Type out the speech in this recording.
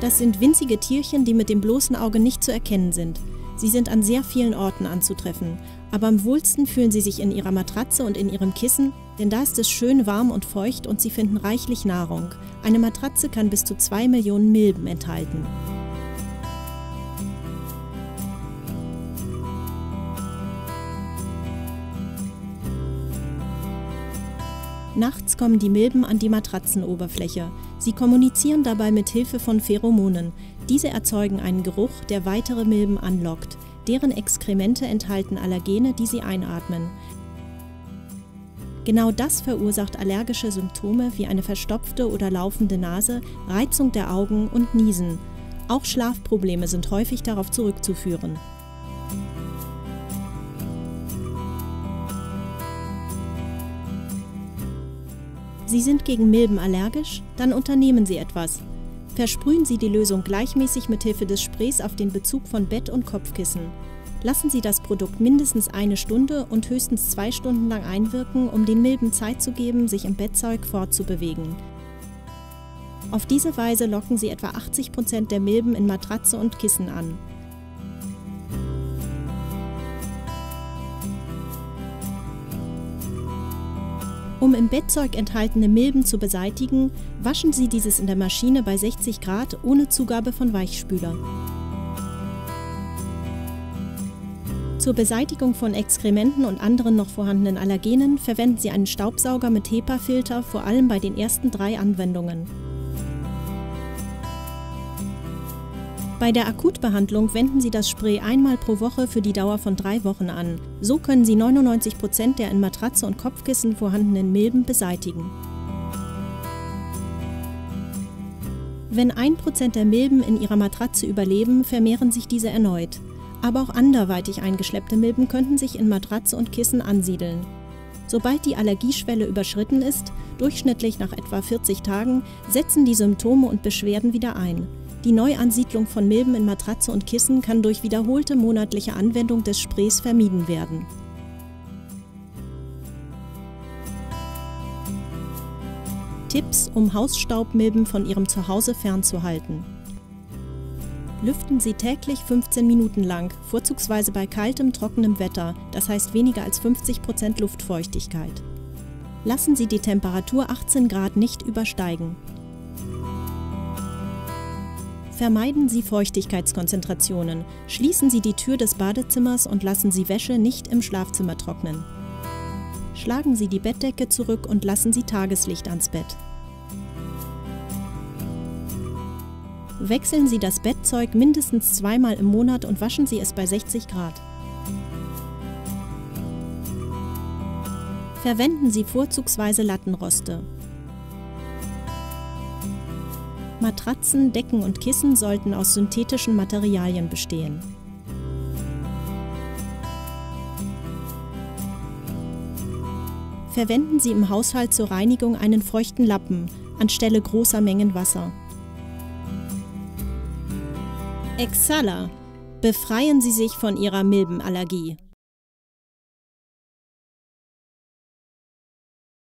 Das sind winzige Tierchen, die mit dem bloßen Auge nicht zu erkennen sind. Sie sind an sehr vielen Orten anzutreffen, aber am wohlsten fühlen sie sich in ihrer Matratze und in ihrem Kissen, denn da ist es schön warm und feucht und sie finden reichlich Nahrung. Eine Matratze kann bis zu 2 Millionen Milben enthalten. Nachts kommen die Milben an die Matratzenoberfläche. Sie kommunizieren dabei mit Hilfe von Pheromonen. Diese erzeugen einen Geruch, der weitere Milben anlockt. Deren Exkremente enthalten Allergene, die sie einatmen. Genau das verursacht allergische Symptome wie eine verstopfte oder laufende Nase, Reizung der Augen und Niesen. Auch Schlafprobleme sind häufig darauf zurückzuführen. Sie sind gegen Milben allergisch? Dann unternehmen Sie etwas. Versprühen Sie die Lösung gleichmäßig mit Hilfe des Sprays auf den Bezug von Bett und Kopfkissen. Lassen Sie das Produkt mindestens 1 Stunde und höchstens 2 Stunden lang einwirken, um den Milben Zeit zu geben, sich im Bettzeug fortzubewegen. Auf diese Weise locken Sie etwa 80% der Milben in Matratze und Kissen an. Um im Bettzeug enthaltene Milben zu beseitigen, waschen Sie dieses in der Maschine bei 60 Grad ohne Zugabe von Weichspüler. Zur Beseitigung von Exkrementen und anderen noch vorhandenen Allergenen verwenden Sie einen Staubsauger mit HEPA-Filter, vor allem bei den ersten 3 Anwendungen. Bei der Akutbehandlung wenden Sie das Spray einmal pro Woche für die Dauer von 3 Wochen an. So können Sie 99% der in Matratze und Kopfkissen vorhandenen Milben beseitigen. Wenn 1% der Milben in Ihrer Matratze überleben, vermehren sich diese erneut. Aber auch anderweitig eingeschleppte Milben könnten sich in Matratze und Kissen ansiedeln. Sobald die Allergieschwelle überschritten ist, durchschnittlich nach etwa 40 Tagen, setzen die Symptome und Beschwerden wieder ein. Die Neuansiedlung von Milben in Matratze und Kissen kann durch wiederholte monatliche Anwendung des Sprays vermieden werden. Tipps, um Hausstaubmilben von Ihrem Zuhause fernzuhalten. Lüften Sie täglich 15 Minuten lang, vorzugsweise bei kaltem, trockenem Wetter, das heißt weniger als 50% Luftfeuchtigkeit. Lassen Sie die Temperatur 18 Grad nicht übersteigen. Vermeiden Sie Feuchtigkeitskonzentrationen. Schließen Sie die Tür des Badezimmers und lassen Sie Wäsche nicht im Schlafzimmer trocknen. Schlagen Sie die Bettdecke zurück und lassen Sie Tageslicht ans Bett. Wechseln Sie das Bettzeug mindestens 2-mal im Monat und waschen Sie es bei 60 Grad. Verwenden Sie vorzugsweise Lattenroste. Matratzen, Decken und Kissen sollten aus synthetischen Materialien bestehen. Verwenden Sie im Haushalt zur Reinigung einen feuchten Lappen anstelle großer Mengen Wasser. Exala! Befreien Sie sich von Ihrer Milbenallergie.